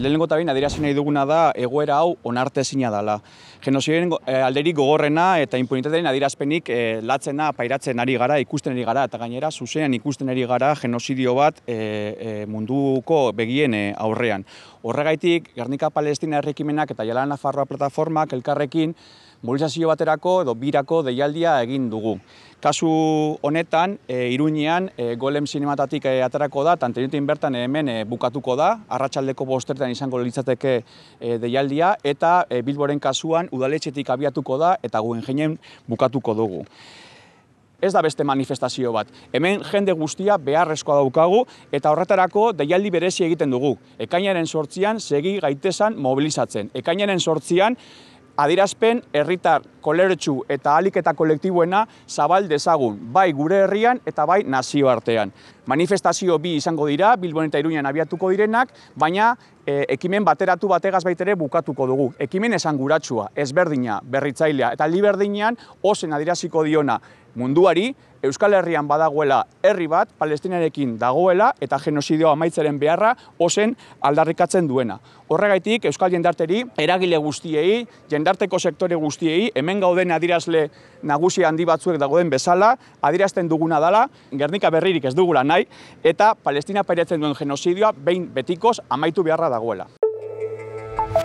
Lehenengo eta behin adierazi nahi duguna da egoera hau onartezina dela. Genozidioaren alderik gogorrena eta inpunitatearen adierazpenik latzena, pairatzen ari gara, ikusten ari gara, eta gainera zuzenean ikusten ari gara genozidio bat munduko begien aurrean. Horregaitik, Gernika-Palestina herri-ekimenak eta Jala Nafarroa plataformak elkarrekin mobilizazio baterako edo birako deialdia egin dugu. Kasu honetan, Iruñean Golem Zinematatik aterako da, eta anteniotin bertan hemen bukatuko da, arratsaldeko 5:00 izango litzateke deialdia, eta Bilboren kasuan udaletxetik abiatuko da, eta Guggenheimen bukatuko dugu. Ez da beste manifestazio bat. Hemen jende guztia beharrezkoa daukagu eta horretarako deialdi berezi egiten dugu. Ekainaren 8an segi gaitesan mobilizatzen. Ekainaren 8an adierazpen herritar kolertsu eta ahalik eta kolektiboena zabal dezagun, bai gure herrian eta bai nazioartean. Manifestazio bi izango dira, Bilbon eta Iruñean abiatuko direnak, baina ekimen bateratu bategaz baitere bukatuko dugu. Ekimen esanguratsua, ezberdina, berritzailea eta liberdinean ozen adieraziko diona munduari, Euskal Herrian badagoela herri bat, Palestinarekin dagoela eta genozidioa amaitzaren beharra ozen aldarrikatzen duena. Horregaitik, Euskal jendarteri, eragile guztiei, jendarteko sektore guztiei, hemen gauden adierazle nagusi handi batzuek dagoen bezala, adierazten duguna dela, Gernika berririk ez dugula nahi, eta Palestina pairatzen duen genozidioa behin betikoz amaitu beharra dagoela.